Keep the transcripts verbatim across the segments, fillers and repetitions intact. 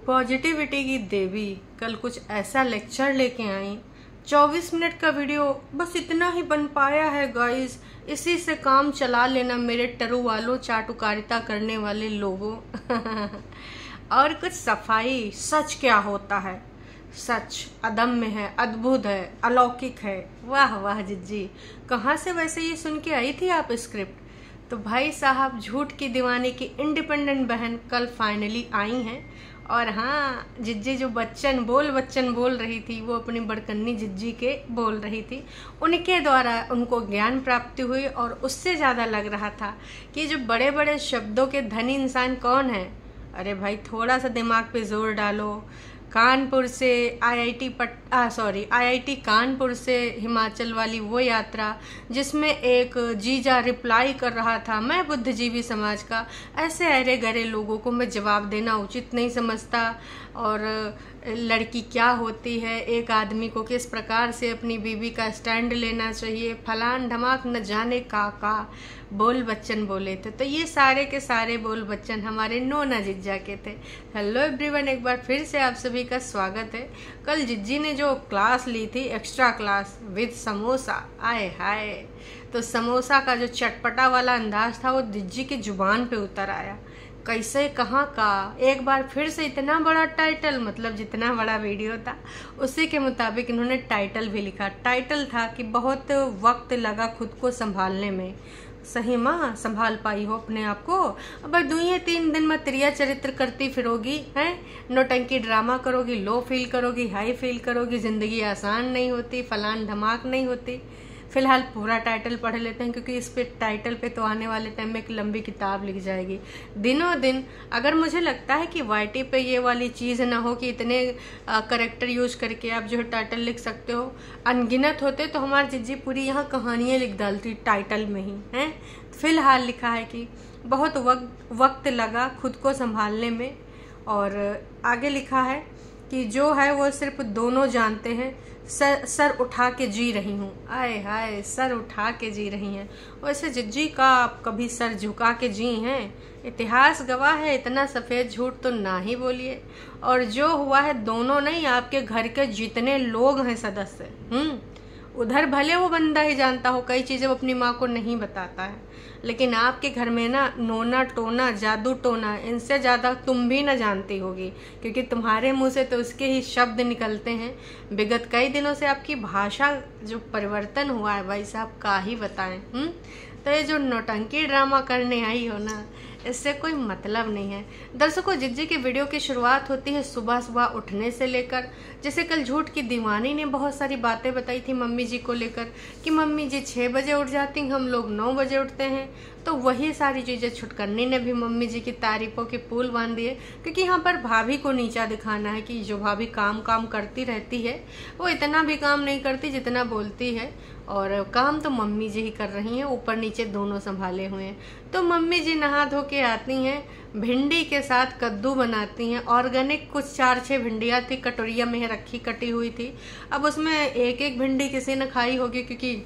Positivity की देवी कल कुछ ऐसा लेक्चर लेके आई। चौबीस मिनट का वीडियो बस इतना ही बन पाया है गाइस। इसी से काम चला लेना मेरे टरू वालों, चाटुकारिता करने वाले लोगों। और कुछ सफाई। सच क्या होता है? सच अदम्य है, अद्भुत है, अलौकिक है। वाह वाह जिज्जी, कहाँ से वैसे ये सुन के आई थी आप स्क्रिप्ट? तो भाई साहब, झूठ की दीवानी की इंडिपेंडेंट बहन कल फाइनली आई हैं। और हाँ, जिज्जी जो बच्चन बोल बच्चन बोल रही थी वो अपनी बड़कन्नी जिज्जी के बोल रही थी। उनके द्वारा उनको ज्ञान प्राप्ति हुई और उससे ज़्यादा लग रहा था कि जो बड़े बड़े शब्दों के धनी इंसान कौन है। अरे भाई, थोड़ा सा दिमाग पे जोर डालो। कानपुर से आईआईटी पट आ सॉरी आईआईटी कानपुर से हिमाचल वाली वो यात्रा जिसमें एक जीजा रिप्लाई कर रहा था, मैं बुद्धिजीवी समाज का, ऐसे अरे गरे लोगों को मैं जवाब देना उचित नहीं समझता। और लड़की क्या होती है, एक आदमी को किस प्रकार से अपनी बीवी का स्टैंड लेना चाहिए, फलान धमाक न जाने का का बोल बच्चन बोले थे। तो ये सारे के सारे बोल बच्चन हमारे नोना जिज्जा के थे। हेलो एवरीवन, एक बार फिर से आप सभी का स्वागत है। कल जिज्जी ने जो क्लास ली थी, एक्स्ट्रा क्लास विद समोसा, आए हाय, तो समोसा का जो चटपटा वाला अंदाज था वो जिज्जी की जुबान पे उतर आया। कैसे, कहाँ का, एक बार फिर से इतना बड़ा टाइटल, मतलब जितना बड़ा वीडियो था उसी के मुताबिक इन्होंने टाइटल भी लिखा। टाइटल था कि बहुत वक्त लगा खुद को संभालने में। सही माँ, संभाल पाई हो अपने आप को? अब दुनिया तीन दिन में त्रिया चरित्र करती फिरोगी हैं, नौटंकी ड्रामा करोगी, लो फील करोगी, हाई फील करोगी, जिंदगी आसान नहीं होती, फलान धमाक नहीं होती। फिलहाल पूरा टाइटल पढ़ लेते हैं क्योंकि इस पे टाइटल पे तो आने वाले टाइम में एक लंबी किताब लिख जाएगी दिनों दिन। अगर मुझे लगता है कि वाईटी पे ये वाली चीज़ ना हो कि इतने करेक्टर यूज करके आप जो है टाइटल लिख सकते हो, अनगिनत होते तो हमारी जिज्जी पूरी यहाँ कहानियाँ लिख डालती टाइटल में ही हैं। फिलहाल लिखा है कि बहुत वक्त वक्त लगा खुद को संभालने में, और आगे लिखा है कि जो है वो सिर्फ दोनों जानते हैं, सर सर उठा के जी रही हूँ। आए हाय, सर उठा के जी रही हैं। वैसे जिज्जी का आप कभी सर झुका के जी हैं? इतिहास गवाह है, इतना सफ़ेद झूठ तो ना ही बोलिए। और जो हुआ है, दोनों नहीं, आपके घर के जितने लोग हैं सदस्य, हम्म उधर भले वो बंदा ही जानता हो, कई चीज़ें वो अपनी माँ को नहीं बताता है, लेकिन आपके घर में ना नोना टोना जादू टोना इनसे ज़्यादा तुम भी ना जानती होगी, क्योंकि तुम्हारे मुंह से तो उसके ही शब्द निकलते हैं। विगत कई दिनों से आपकी भाषा जो परिवर्तन हुआ है भाई साहब, का ही बताएं। हम्म तो ये जो नौटंकी ड्रामा करने आई हो ना, इससे कोई मतलब नहीं है। दर्शकों, जिज्जी की वीडियो की शुरुआत होती है सुबह सुबह उठने से लेकर। जैसे कल झूठ की दीवानी ने बहुत सारी बातें बताई थी मम्मी जी को लेकर कि मम्मी जी छः बजे उठ जाती हैं, हम लोग नौ बजे उठते हैं। तो वही सारी चीज़ें छुटकन्नी ने भी मम्मी जी की तारीफों के पुल बांध दिए, क्योंकि यहाँ पर भाभी को नीचा दिखाना है कि जो भाभी काम काम करती रहती है वो इतना भी काम नहीं करती जितना बोलती है, और काम तो मम्मी जी ही कर रही हैं, ऊपर नीचे दोनों संभाले हुए हैं। तो मम्मी जी नहा धो के आती हैं, भिंडी के साथ कद्दू बनाती हैं, ऑर्गेनिक कुछ चार छः भिंडियाँ थी, कटोरिया में रखी कटी हुई थी। अब उसमें एक एक भिंडी किसी ने खाई होगी, क्योंकि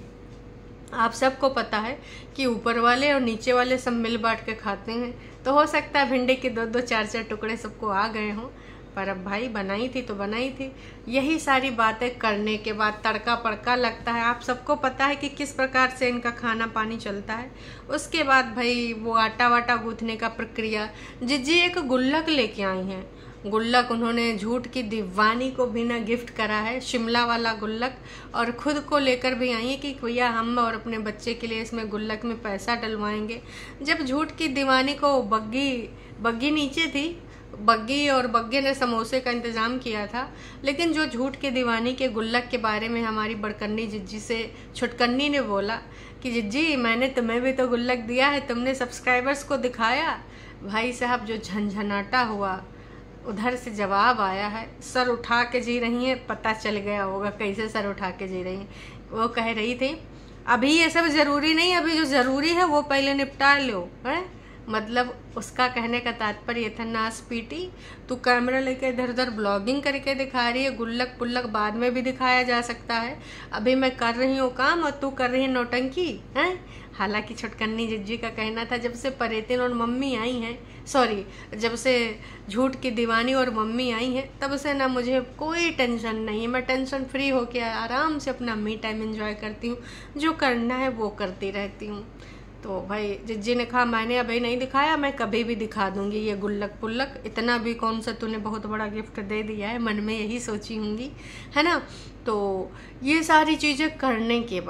आप सबको पता है कि ऊपर वाले और नीचे वाले सब मिल बांट के खाते हैं, तो हो सकता है भिंडी के दो दो चार चार टुकड़े सबको आ गए हों। पर अब भाई बनाई थी तो बनाई थी। यही सारी बातें करने के बाद तड़का पड़का लगता है, आप सबको पता है कि किस प्रकार से इनका खाना पानी चलता है। उसके बाद भाई वो आटा वाटा गूंथने का प्रक्रिया। जिज्जी एक गुल्लक लेके आई हैं। गुल्लक उन्होंने झूठ की दीवानी को भी ना गिफ्ट करा है, शिमला वाला गुल्लक, और खुद को लेकर भी आई है कि भैया हम और अपने बच्चे के लिए इसमें गुल्लक में पैसा डलवाएंगे। जब झूठ की दीवानी को बग्गी बग्गी नीचे थी, बग्गी और बग्गे ने समोसे का इंतज़ाम किया था, लेकिन जो झूठ के दीवानी के गुल्लक के बारे में हमारी बड़कन्नी जिज्जी से छुटकन्नी ने बोला कि जिज्जी मैंने तुम्हें भी तो गुल्लक दिया है, तुमने सब्सक्राइबर्स को दिखाया। भाई साहब, जो झंझनाटा हुआ, उधर से जवाब आया है, सर उठा के जी रही हैं। पता चल गया होगा कैसे सर उठा के जी रही हैं। वो कह रही थी अभी ये सब ज़रूरी नहीं, अभी जो ज़रूरी है वो पहले निपटा लो, है? मतलब उसका कहने का तात्पर्य था, नास पीटी, तू कैमरा लेके इधर उधर ब्लॉगिंग करके दिखा रही है, गुल्लक पुल्लक बाद में भी दिखाया जा सकता है, अभी मैं कर रही हूँ काम और तू कर रही है नौटंकी, हैं? हालांकि छुटकन्नी जिज्जी का कहना था जब से परेतिन और मम्मी आई हैं सॉरी, जब से झूठ की दीवानी और मम्मी आई हैं तब से ना मुझे कोई टेंशन नहीं है। मैं टेंशन फ्री होके आराम से अपना मी टाइम एंजॉय करती हूँ, जो करना है वो करती रहती हूँ। तो भाई जिज्जी ने कहा मैंने अभी नहीं दिखाया, मैं कभी भी दिखा दूंगी ये गुल्लक पुल्लक, इतना भी कौन सा तूने बहुत बड़ा गिफ्ट दे दिया है, मन में यही सोची होंगी, है ना। तो ये सारी चीज़ें करने के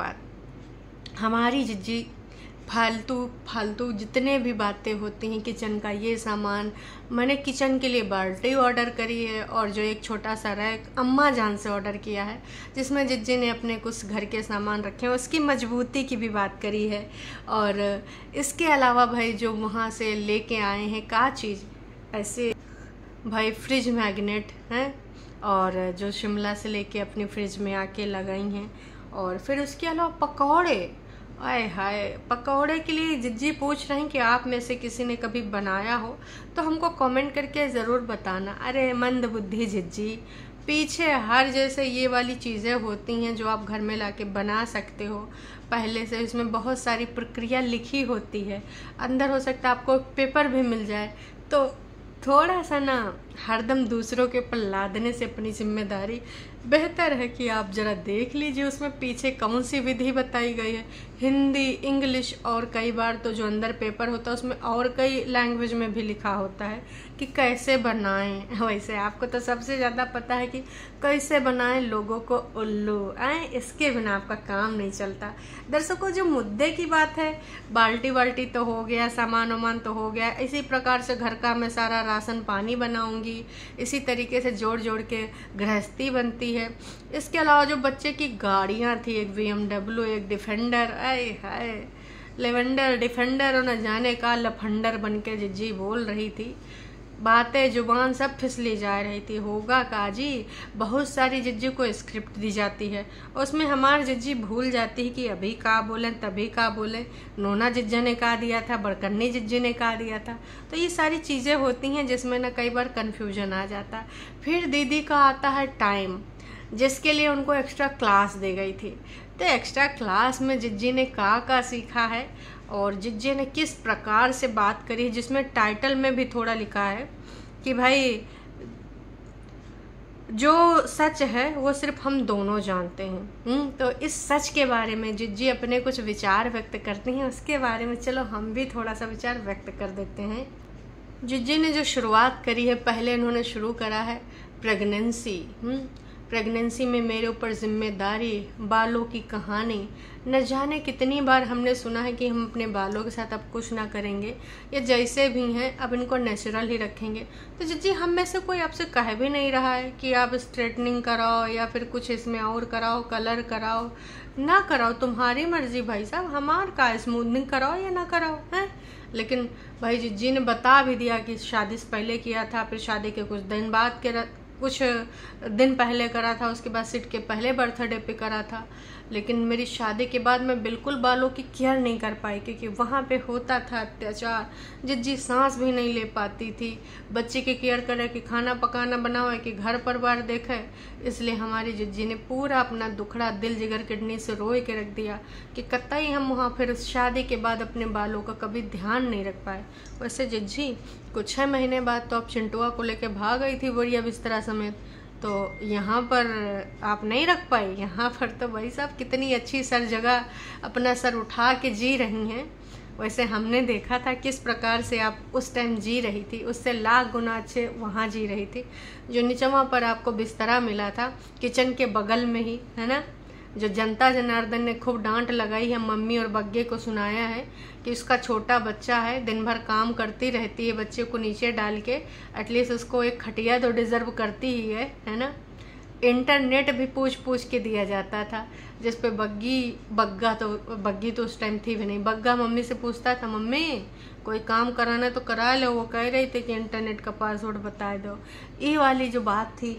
बाद हमारी जिज्जी फालतू फालतू जितने भी बातें होती हैं, किचन का ये सामान, मैंने किचन के लिए बाल्टी ऑर्डर करी है और जो एक छोटा सा रैक अम्मा जान से ऑर्डर किया है जिसमें जिज्जी ने अपने कुछ घर के सामान रखे हैं, उसकी मजबूती की भी बात करी है। और इसके अलावा भाई जो वहाँ से लेके आए हैं का चीज़ ऐसे भाई फ्रिज मैग्नेट हैं, और जो शिमला से लेके अपनी फ्रिज में आके लगाई हैं। और फिर उसके अलावा पकौड़े, आए हाय, पकौड़े के लिए जिज्जी पूछ रहे हैं कि आप में से किसी ने कभी बनाया हो तो हमको कमेंट करके ज़रूर बताना। अरे मंद बुद्धि जिज्जी, पीछे हर जैसे ये वाली चीज़ें होती हैं जो आप घर में लाके बना सकते हो, पहले से इसमें बहुत सारी प्रक्रिया लिखी होती है, अंदर हो सकता है आपको पेपर भी मिल जाए। तो थोड़ा सा ना हरदम दूसरों के ऊपर लादने से अपनी जिम्मेदारी बेहतर है कि आप जरा देख लीजिए उसमें पीछे कौन सी विधि बताई गई है, हिंदी, इंग्लिश, और कई बार तो जो अंदर पेपर होता है उसमें और कई लैंग्वेज में भी लिखा होता है कि कैसे बनाएं। वैसे आपको तो सबसे ज़्यादा पता है कि कैसे बनाएं लोगों को उल्लू, आए इसके बिना आपका काम नहीं चलता। दर्शकों, जो मुद्दे की बात है, बाल्टी वाल्टी तो हो गया, सामान वामान तो हो गया, इसी प्रकार से घर का मैं सारा राशन पानी बनाऊंगी, इसी तरीके से जोड़ जोड़ के गृहस्थी बनती है। इसके अलावा जो बच्चे की गाड़ियां थी, एक बी एम डब्ल्यू, एक डिफेंडर, आए हाय लेवेंडर डिफेंडर और न जाने का लफंडर बन के जिज्जी बोल रही थी, बातें जुबान सब फिसली जा रही थी। होगा काजी, बहुत सारी जिज्जी को स्क्रिप्ट दी जाती है, उसमें हमारी जिज्जी भूल जाती है कि अभी का बोलें तभी का बोलें, नोना जिज्जा ने कहा दिया था, बड़कन्नी जिज्जी ने कहा दिया था। तो ये सारी चीज़ें होती हैं जिसमें ना कई बार कन्फ्यूजन आ जाता। फिर दीदी का आता है टाइम, जिसके लिए उनको एक्स्ट्रा क्लास दी गई थी। तो एक्स्ट्रा क्लास में जिज्जी ने का का सीखा है और जिज्जी ने किस प्रकार से बात करी, जिसमें टाइटल में भी थोड़ा लिखा है कि भाई जो सच है वो सिर्फ हम दोनों जानते हैं। तो इस सच के बारे में जिज्जी अपने कुछ विचार व्यक्त करती हैं, उसके बारे में चलो हम भी थोड़ा सा विचार व्यक्त कर देते हैं। जिज्जी ने जो शुरुआत करी है, पहले उन्होंने शुरू करा है प्रेगनेंसी। प्रेगनेंसी में मेरे ऊपर जिम्मेदारी, बालों की कहानी। न जाने कितनी बार हमने सुना है कि हम अपने बालों के साथ अब कुछ ना करेंगे, या जैसे भी हैं अब इनको नेचुरल ही रखेंगे। तो जिज्जी हम में से कोई आपसे कह भी नहीं रहा है कि आप स्ट्रेटनिंग कराओ या फिर कुछ इसमें और कराओ, कलर कराओ ना कराओ, तुम्हारी मर्जी भाई साहब, हमार का स्मूथनिंग कराओ या ना कराओ है। लेकिन भाई जिज्जी ने बता भी दिया कि शादी से पहले किया था, फिर शादी के कुछ दिन बाद के कुछ दिन पहले करा था, उसके बाद सिट के पहले बर्थडे पे करा था। लेकिन मेरी शादी के बाद मैं बिल्कुल बालों की केयर नहीं कर पाई, क्योंकि वहाँ पे होता था अत्याचार। जिज्जी सांस भी नहीं ले पाती थी, बच्चे की केयर करे कि खाना पकाना बनावे कि घर परिवार देखे। इसलिए हमारी जिज्जी ने पूरा अपना दुखड़ा दिल जिगर किडनी से रोए के रख दिया कि कतई हम वहाँ फिर शादी के बाद अपने बालों का कभी ध्यान नहीं रख पाए। वैसे जिज्जी कुछ छः महीने बाद तो आप चिंटुआ को लेके भाग गई थी बोरिया बिस्तरा समेत, तो यहाँ पर आप नहीं रख पाई। यहाँ पर तो भाई साहब कितनी अच्छी सर जगह अपना सर उठा के जी रही हैं। वैसे हमने देखा था किस प्रकार से आप उस टाइम जी रही थी, उससे लाख गुना अच्छे वहाँ जी रही थी। जो नीचवा पर आपको बिस्तरा मिला था किचन के बगल में ही, है ना, जो जनता जनार्दन ने खूब डांट लगाई है, मम्मी और बग्गे को सुनाया है कि उसका छोटा बच्चा है, दिन भर काम करती रहती है, बच्चे को नीचे डाल के एटलीस्ट उसको एक खटिया तो डिजर्व करती ही है, है ना। इंटरनेट भी पूछ पूछ के दिया जाता था, जिस पे बग्गी बग्गा तो बग्गी तो उस टाइम थी भी नहीं, बग्गा मम्मी से पूछता था, मम्मी कोई काम कराना तो करा लो। वो कह रही थी कि इंटरनेट का पासवर्ड बता दो। ये वाली जो बात थी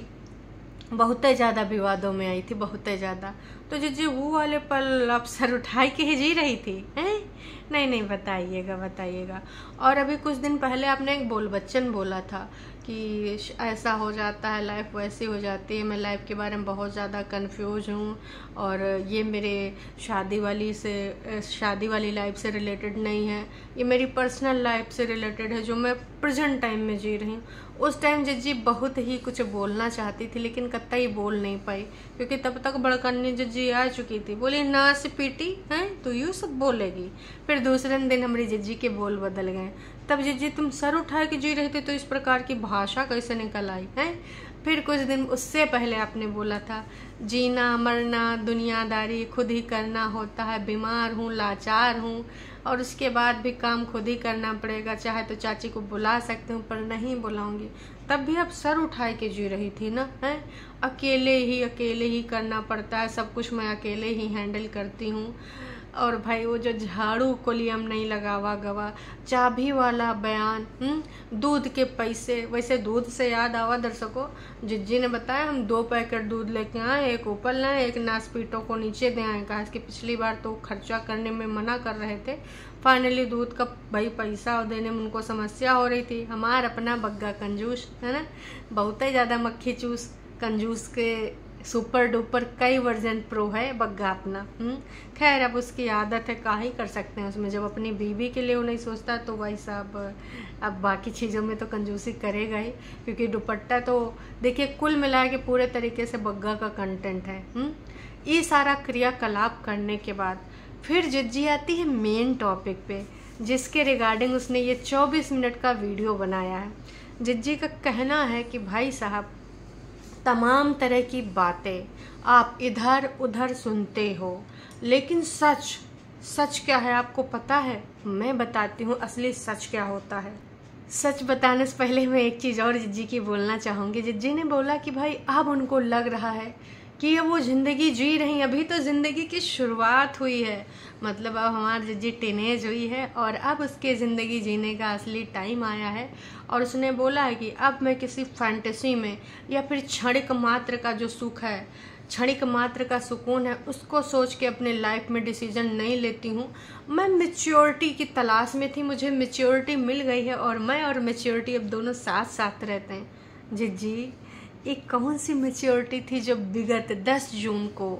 बहुत ज़्यादा विवादों में आई थी, बहुत ज़्यादा। तो जिज्जी वो वाले पल आप सर उठाई के ही जी रही थी हैं, नहीं नहीं, बताइएगा बताइएगा। और अभी कुछ दिन पहले आपने एक बोल बच्चन बोला था कि ऐसा हो जाता है, लाइफ वैसी हो जाती है। मैं लाइफ के बारे में बहुत ज़्यादा कंफ्यूज हूँ और ये मेरे शादी वाली से शादी वाली लाइफ से रिलेटेड नहीं है, ये मेरी पर्सनल लाइफ से रिलेटेड है जो मैं प्रेजेंट टाइम में जी रही हूँ। उस टाइम जिज्जी बहुत ही कुछ बोलना चाहती थी लेकिन कतई बोल नहीं पाई क्योंकि तब तक बड़कन्नी जिज्जी आ चुकी थी। बोली ना से पीटी है तो यूँ सब बोलेगी। फिर दूसरे दिन हमारी जिज्जी के बोल बदल गए। तब जिज्जी तुम सर उठा के जी रहे थे तो इस प्रकार की भाषा कैसे निकल आई है। फिर कुछ दिन उससे पहले आपने बोला था जीना मरना दुनियादारी खुद ही करना होता है, बीमार हूँ लाचार हूँ और उसके बाद भी काम खुद ही करना पड़ेगा, चाहे तो चाची को बुला सकते हूँ पर नहीं बुलाऊंगी। तब भी आप सर उठाए के जी रही थी ना, है अकेले ही अकेले ही करना पड़ता है, सब कुछ मैं अकेले ही हैंडल करती हूँ। और भाई वो जो झाड़ू कोलियम नहीं लगावा गवा, चाबी वाला बयान, दूध के पैसे। वैसे दूध से याद आवा दर्शकों, जिज्जी ने बताया हम दो पैकेट दूध लेके आए, एक ऊपर लाए एक नासपीटों को नीचे दे आए। कहा कि पिछली बार तो खर्चा करने में मना कर रहे थे, फाइनली दूध का भाई पैसा देने में उनको समस्या हो रही थी। हमारा अपना बग्गा कंजूस है ना, बहुत ही ज़्यादा मक्खी चूस कंजूस के सुपर डुपर कई वर्जन प्रो है बग्गा अपना। खैर अब उसकी आदत है, का ही कर सकते हैं उसमें। जब अपनी बीवी के लिए वो नहीं सोचता तो भाई साहब अब बाकी चीज़ों में तो कंजूसी करेगा ही, क्योंकि दुपट्टा तो देखिए कुल मिला के पूरे तरीके से बग्गा का कंटेंट है। ये सारा क्रियाकलाप करने के बाद फिर जिज्जी आती है मेन टॉपिक पे, जिसके रिगार्डिंग उसने ये चौबीस मिनट का वीडियो बनाया है। जिज्जी का कहना है कि भाई साहब तमाम तरह की बातें आप इधर उधर सुनते हो लेकिन सच सच क्या है आपको पता है? मैं बताती हूँ असली सच क्या होता है। सच बताने से पहले मैं एक चीज़ और जिज्जी की बोलना चाहूँगी। जिज्जी ने बोला कि भाई अब उनको लग रहा है कि अब वो ज़िंदगी जी रही, अभी तो ज़िंदगी की शुरुआत हुई है, मतलब अब हमारी जिज्जी टीनेज हुई है और अब उसके ज़िंदगी जीने का असली टाइम आया है। और उसने बोला है कि अब मैं किसी फैंटेसी में या फिर क्षणिक मात्र का जो सुख है, क्षणिक मात्र का सुकून है, उसको सोच के अपने लाइफ में डिसीजन नहीं लेती हूँ। मैं मैच्योरिटी की तलाश में थी, मुझे मैच्योरिटी मिल गई है और मैं और मैच्योरिटी अब दोनों साथ साथ रहते हैं। जिज्जी एक कौन सी मैच्योरिटी थी जो विगत दस जून को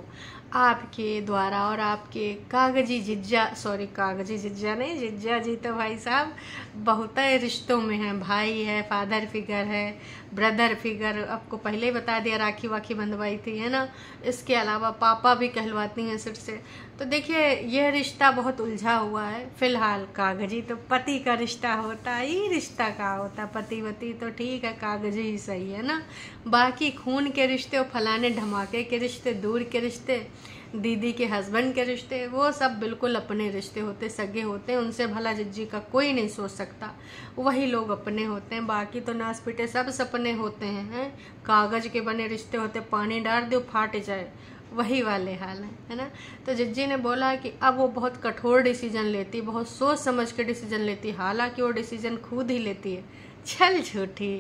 आपके द्वारा और आपके कागजी जिज्जा सॉरी कागजी जिज्जा नहीं जिज्जा जी तो भाई साहब बहुत रिश्तों में है, भाई है, फादर फिगर है, ब्रदर फिगर, आपको पहले ही बता दिया, राखी वाखी बंधवाई थी है ना। इसके अलावा पापा भी कहलवाती हैं सिर से। तो देखिए यह रिश्ता बहुत उलझा हुआ है फिलहाल। कागजी तो पति का रिश्ता होता है, ये रिश्ता का होता है पति वती तो ठीक है, कागजी ही सही है ना। बाकी खून के रिश्ते और फलाने धमाके के रिश्ते, दूर के रिश्ते, दीदी के हस्बैंड के रिश्ते, वो सब बिल्कुल अपने रिश्ते होते, सगे होते हैं, उनसे भला जिज्जी का कोई नहीं सोच सकता, वही लोग अपने होते हैं। बाकी तो नास पीटे सब सपने होते हैं, हैं? कागज के बने रिश्ते होते, पानी डाल दो फाट जाए, वही वाले हाल है है ना। तो जिज्जी ने बोला कि अब वो बहुत कठोर डिसीजन लेती, बहुत सोच समझ के डिसीजन लेती, हालांकि वो डिसीजन खुद ही लेती है। चल झूठी,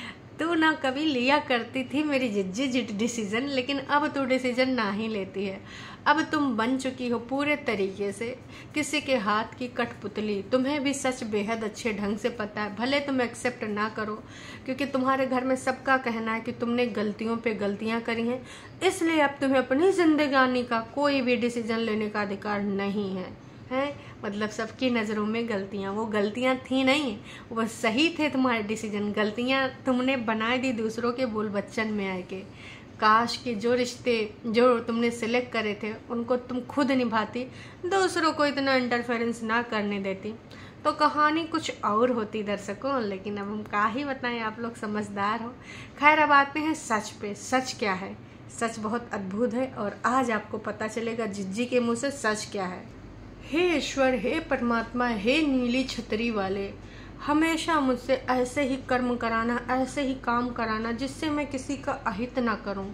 तू ना कभी लिया करती थी मेरी जिज्जी जिट डिसीजन, लेकिन अब तू डिसीजन ना ही लेती है। अब तुम बन चुकी हो पूरे तरीके से किसी के हाथ की कठपुतली। तुम्हें भी सच बेहद अच्छे ढंग से पता है, भले तुम एक्सेप्ट ना करो, क्योंकि तुम्हारे घर में सबका कहना है कि तुमने गलतियों पे गलतियां करी हैं, इसलिए अब तुम्हें अपनी जिंदगानी का कोई भी डिसीजन लेने का अधिकार नहीं है, है? मतलब सबकी नज़रों में गलतियां, वो गलतियां थी नहीं, वो सही थे तुम्हारे डिसीजन। गलतियां तुमने बनाई दी दूसरों के बोल बच्चन में आके। काश कि जो रिश्ते जो तुमने सिलेक्ट करे थे उनको तुम खुद निभाती, दूसरों को इतना इंटरफेरेंस ना करने देती, तो कहानी कुछ और होती दर्शकों। लेकिन अब हम क्या ही बताएं, आप लोग समझदार हो। खैर अब आते हैं सच पे। सच क्या है? सच बहुत अद्भुत है और आज आपको पता चलेगा जिज्जी के मुँह से सच क्या है। हे ईश्वर, हे परमात्मा, हे नीली छतरी वाले, हमेशा मुझसे ऐसे ही कर्म कराना, ऐसे ही काम कराना जिससे मैं किसी का अहित ना करूं।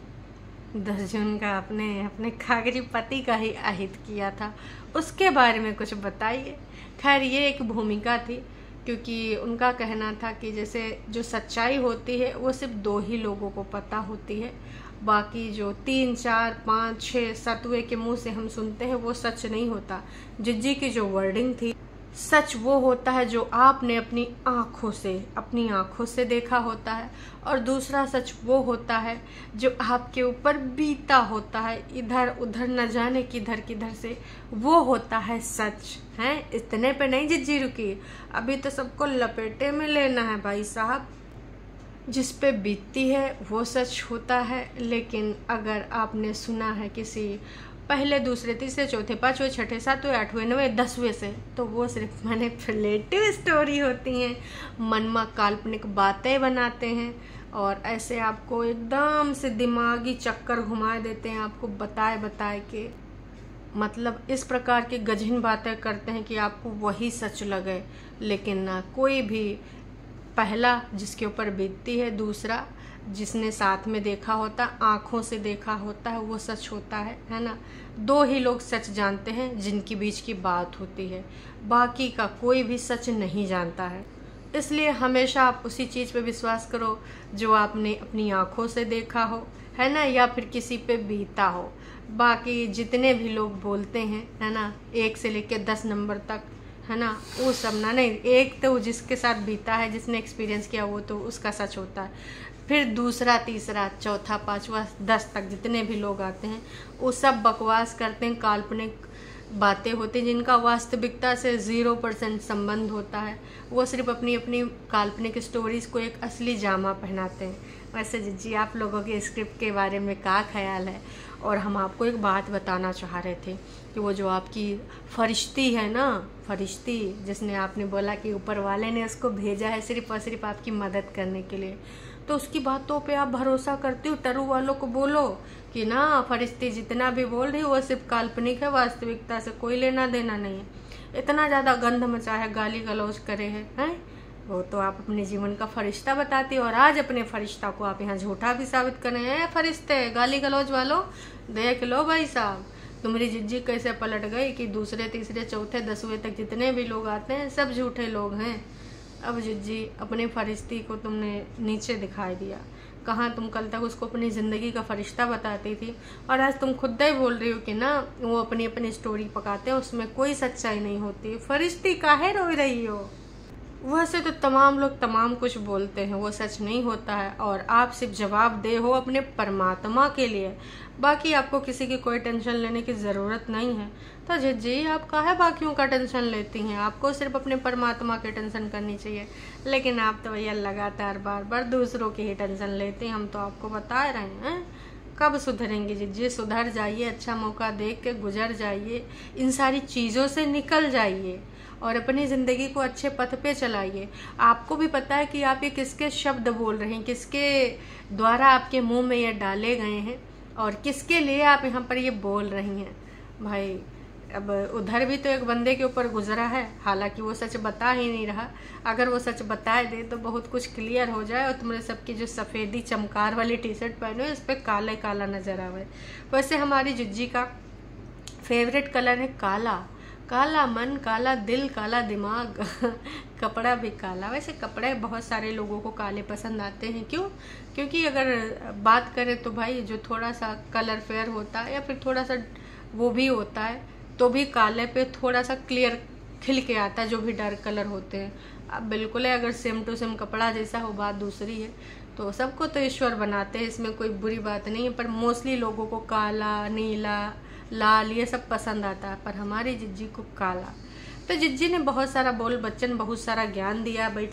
दस जून का अपने अपने कागजी पति का ही अहित किया था, उसके बारे में कुछ बताइए। खैर ये एक भूमिका थी, क्योंकि उनका कहना था कि जैसे जो सच्चाई होती है वो सिर्फ दो ही लोगों को पता होती है, बाकी जो तीन चार पाँच छः सतुए के मुंह से हम सुनते हैं वो सच नहीं होता। जिज्जी की जो वर्डिंग थी सच वो होता है जो आपने अपनी आँखों से अपनी आँखों से देखा होता है, और दूसरा सच वो होता है जो आपके ऊपर बीता होता है, इधर उधर न जाने किधर किधर से, वो होता है सच। है इतने पे नहीं जिज्जी रुकी, अभी तो सबको लपेटे में लेना है भाई साहब। जिस पे बीतती है वो सच होता है, लेकिन अगर आपने सुना है किसी पहले दूसरे तीसरे चौथे पाँचवें छठे सातवें आठवें नवें दसवें से, तो वो सिर्फ मैनिपुलेटिव स्टोरी होती हैं, मनमा काल्पनिक बातें बनाते हैं और ऐसे आपको एकदम से दिमागी चक्कर घुमा देते हैं, आपको बताए बताए के मतलब इस प्रकार की गजहिन बातें करते हैं कि आपको वही सच लगे। लेकिन ना कोई भी, पहला जिसके ऊपर बीतती है, दूसरा जिसने साथ में देखा होता, आंखों से देखा होता है, वो सच होता है है ना। दो ही लोग सच जानते हैं जिनके बीच की बात होती है, बाकी का कोई भी सच नहीं जानता है। इसलिए हमेशा आप उसी चीज़ पे विश्वास करो जो आपने अपनी आंखों से देखा हो, है ना, या फिर किसी पे बीता हो। बाकी जितने भी लोग बोलते हैं, है ना, एक से लेके दस नंबर तक, है ना, वो सब ना, नहीं, एक तो जिसके साथ बीता है, जिसने एक्सपीरियंस किया, वो तो उसका सच होता है। फिर दूसरा तीसरा चौथा पांचवा दस तक जितने भी लोग आते हैं वो सब बकवास करते हैं, काल्पनिक बातें होती हैं जिनका वास्तविकता से ज़ीरो परसेंट संबंध होता है। वो सिर्फ अपनी अपनी काल्पनिक स्टोरीज को एक असली जामा पहनाते हैं। वैसे जिज्जी, आप लोगों के स्क्रिप्ट के बारे में क्या ख्याल है? और हम आपको एक बात बताना चाह रहे थे कि वो जो आपकी फरिश्ती है ना, फरिश्ती जिसने आपने बोला कि ऊपर वाले ने उसको भेजा है सिर्फ और सिर्फ आपकी मदद करने के लिए, तो उसकी बातों पे आप भरोसा करते हो? टरू वालों को बोलो कि ना, फरिश्ती जितना भी बोल रही है वो सिर्फ काल्पनिक है, वास्तविकता से कोई लेना देना नहीं है। इतना ज़्यादा गंध मचा है, गाली गलौज करे है, हैं? वो तो आप अपने जीवन का फरिश्ता बताती हो और आज अपने फरिश्ता को आप यहाँ झूठा भी साबित कर रहे हैं। फरिश्ते गाली गलौज वालों, देख लो भाई साहब, तुम्हारी जिज्जी कैसे पलट गई कि दूसरे तीसरे चौथे दसवें तक जितने भी लोग आते हैं सब झूठे लोग हैं। अब जिज्जी, अपने फरिश्ती को तुमने नीचे दिखाई दिया। कहाँ तुम कल तक उसको अपनी ज़िंदगी का फरिश्ता बताती थी, और आज तुम खुद ही बोल रही हो कि ना वो अपनी अपनी स्टोरी पकाते हैं, उसमें कोई सच्चाई नहीं होती। फरिश्ती काहे रो रही हो? वैसे तो तमाम लोग तमाम कुछ बोलते हैं, वो सच नहीं होता है, और आप सिर्फ जवाब दे हो अपने परमात्मा के लिए। बाकी आपको किसी की कोई टेंशन लेने की ज़रूरत नहीं है। तो जिज्जी, आप काहे बाकियों का टेंशन लेती हैं? आपको सिर्फ अपने परमात्मा की टेंशन करनी चाहिए। लेकिन आप तो भैया लगातार बार बार दूसरों की ही टेंशन लेते हैं। हम तो आपको बता रहे हैं, कब सुधरेंगे जिज्जी? सुधर जाइए, अच्छा मौका देख के गुजर जाइए, इन सारी चीज़ों से निकल जाइए और अपनी ज़िंदगी को अच्छे पथ पे चलाइए। आपको भी पता है कि आप ये किसके शब्द बोल रहे हैं, किसके द्वारा आपके मुंह में ये डाले गए हैं और किसके लिए आप यहाँ पर ये बोल रही हैं। भाई, अब उधर भी तो एक बंदे के ऊपर गुजरा है, हालांकि वो सच बता ही नहीं रहा। अगर वो सच बताए दे तो बहुत कुछ क्लियर हो जाए और तुम्हारे सबकी जो सफ़ेदी चमकार वाली टी शर्ट पहने हो, इस पर काला काला नज़र आवे। वैसे हमारी जिज्जी का फेवरेट कलर है काला। काला मन, काला दिल, काला दिमाग, कपड़ा भी काला। वैसे कपड़े बहुत सारे लोगों को काले पसंद आते हैं। क्यों? क्योंकि अगर बात करें तो भाई जो थोड़ा सा कलर फेयर होता है या फिर थोड़ा सा वो भी होता है तो भी काले पे थोड़ा सा क्लियर खिल के आता है, जो भी डार्क कलर होते हैं। अब बिल्कुल है, अगर सेम टू सेम कपड़ा जैसा हो बात दूसरी है। तो सबको तो ईश्वर बनाते हैं, इसमें कोई बुरी बात नहीं है, पर मोस्टली लोगों को काला, नीला, लाल ये सब पसंद आता है, पर हमारी जिज्जी को काला। तो जिज्जी ने बहुत सारा बोल बच्चन, बहुत सारा ज्ञान दिया बैठ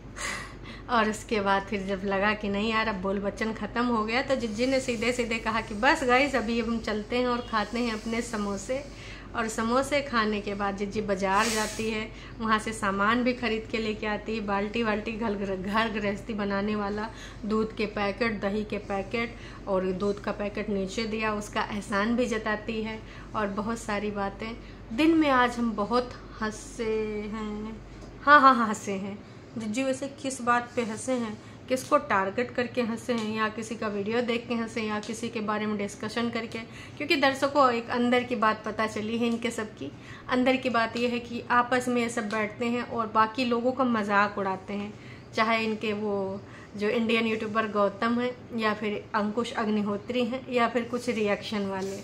और उसके बाद फिर जब लगा कि नहीं यार अब बोल बच्चन ख़त्म हो गया, तो जिज्जी ने सीधे सीधे कहा कि बस गाइस अभी हम चलते हैं और खाते हैं अपने समोसे। और समोसे खाने के बाद जिज्जी बाज़ार जाती है, वहाँ से सामान भी खरीद के लेके आती है, बाल्टी बाल्टी घर घर गृहस्थी बनाने वाला, दूध के पैकेट, दही के पैकेट, और दूध का पैकेट नीचे दिया उसका एहसान भी जताती है, और बहुत सारी बातें। दिन में आज हम बहुत हंसे हैं। हाँ हाँ हाँ हंसे हैं। जिज्जी वैसे किस बात पे हंसे हैं, किसको टारगेट करके हंसे हैं, या किसी का वीडियो देख के हंसे, या किसी के बारे में डिस्कशन करके? क्योंकि दर्शकों को एक अंदर की बात पता चली है इनके सबकी। अंदर की बात ये है कि आपस में ये सब बैठते हैं और बाकी लोगों का मजाक उड़ाते हैं, चाहे इनके वो जो इंडियन यूट्यूबर गौतम हैं, या फिर अंकुश अग्निहोत्री हैं, या फिर कुछ रिएक्शन वाले।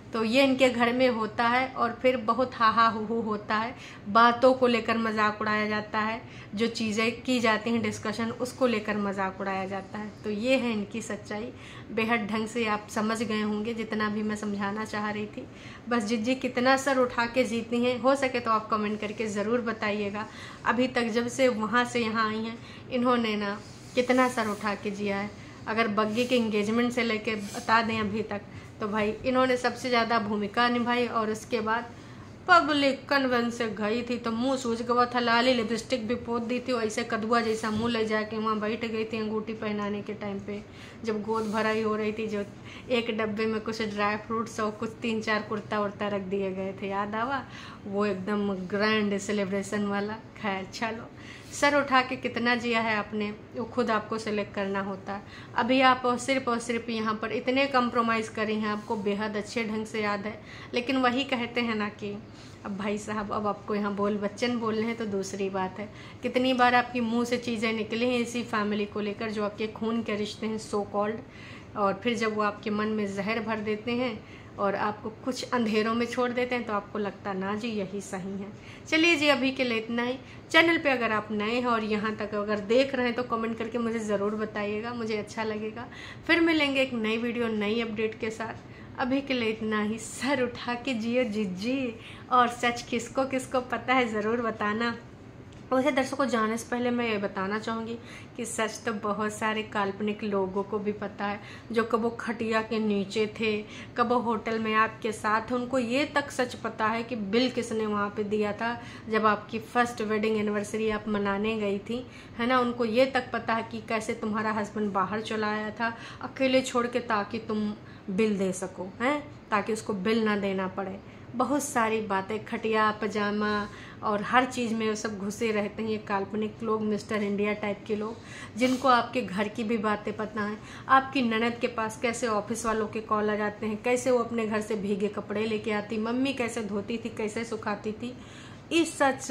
तो ये इनके घर में होता है और फिर बहुत हाहा हू हू होता है, बातों को लेकर मजाक उड़ाया जाता है, जो चीज़ें की जाती हैं डिस्कशन उसको लेकर मजाक उड़ाया जाता है। तो ये है इनकी सच्चाई। बेहद ढंग से आप समझ गए होंगे जितना भी मैं समझाना चाह रही थी। बस जिज्जी कितना सर उठा के जीती हैं, हो सके तो आप कमेंट करके ज़रूर बताइएगा। अभी तक जब से वहाँ से यहाँ आई हैं इन्होंने ना कितना सर उठा के जिया है। अगर बग्गी के एंगेजमेंट से लेके बता दें अभी तक, तो भाई इन्होंने सबसे ज़्यादा भूमिका निभाई। और उसके बाद पब्लिक कन्वेंस से गई थी तो मुंह सूझ गया था, लाली लिपस्टिक भी पोत दी थी, ऐसे कदुआ जैसा मुंह ले जाके वहाँ बैठ गई थी अंगूठी पहनाने के टाइम पे, जब गोद भराई हो रही थी। जो एक डब्बे में कुछ ड्राई फ्रूट्स और कुछ तीन चार कुर्ता उर्ता रख दिए गए थे, याद आवा वो एकदम ग्रैंड सेलिब्रेशन वाला। खैर चलो, सर उठा के कितना जिया है आपने वो खुद आपको सेलेक्ट करना होता है। अभी आप सिर्फ और सिर्फ यहाँ पर इतने कंप्रोमाइज़ करी हैं, आपको बेहद अच्छे ढंग से याद है। लेकिन वही कहते हैं ना कि अब भाई साहब अब आपको यहाँ बोल बच्चन बोलने हैं तो दूसरी बात है। कितनी बार आपकी मुंह से चीज़ें निकली हैं इसी फैमिली को लेकर, जो आपके खून के रिश्ते हैं सो कॉल्ड, और फिर जब वो आपके मन में जहर भर देते हैं और आपको कुछ अंधेरों में छोड़ देते हैं तो आपको लगता ना जी यही सही है। चलिए जी, अभी के लिए इतना ही। चैनल पे अगर आप नए हैं और यहाँ तक अगर देख रहे हैं तो कमेंट करके मुझे ज़रूर बताइएगा, मुझे अच्छा लगेगा। फिर मिलेंगे एक नई वीडियो नई अपडेट के साथ। अभी के लिए इतना ही। सर उठा के जियो जिज्जी, और सच किसको किसको पता है ज़रूर बताना। वैसे दर्शकों को जाने से पहले मैं ये बताना चाहूँगी कि सच तो बहुत सारे काल्पनिक लोगों को भी पता है, जो कबो खटिया के नीचे थे, कबो होटल में आपके साथ। उनको ये तक सच पता है कि बिल किसने वहाँ पे दिया था जब आपकी फर्स्ट वेडिंग एनिवर्सरी आप मनाने गई थी, है ना। उनको ये तक पता है कि कैसे तुम्हारा हस्बैंड बाहर चला आया था अकेले छोड़ के, ताकि तुम बिल दे सको, हैं, ताकि उसको बिल ना देना पड़े। बहुत सारी बातें, खटिया पजामा और हर चीज़ में वो सब घुसे रहते हैं ये काल्पनिक लोग, मिस्टर इंडिया टाइप के लोग, जिनको आपके घर की भी बातें पता हैं। आपकी ननद के पास कैसे ऑफिस वालों के कॉल आ जाते हैं, कैसे वो अपने घर से भीगे कपड़े लेके आती, मम्मी कैसे धोती थी, कैसे सुखाती थी। इस सच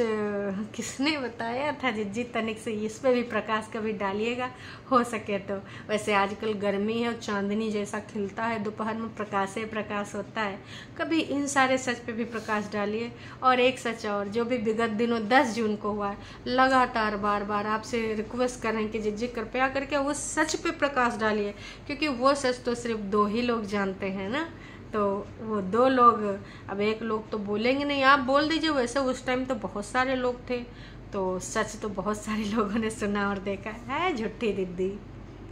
किसने बताया था जिज्जी तनिक से, इस पे भी प्रकाश कभी डालिएगा हो सके तो। वैसे आजकल गर्मी है और चांदनी जैसा खिलता है, दोपहर में प्रकाश ही प्रकाश होता है, कभी इन सारे सच पे भी प्रकाश डालिए। और एक सच और, जो भी विगत दिनों दस जून को हुआ है, लगातार बार बार आपसे रिक्वेस्ट कर रहे हैं कि जिज्जी कृपया करके वो सच पे प्रकाश डालिए, क्योंकि वो सच तो सिर्फ दो ही लोग जानते हैं ना। तो वो दो लोग, अब एक लोग तो बोलेंगे नहीं, आप बोल दीजिए। वैसे उस टाइम तो बहुत सारे लोग थे, तो सच तो बहुत सारे लोगों ने सुना और देखा है। झूठी दीदी।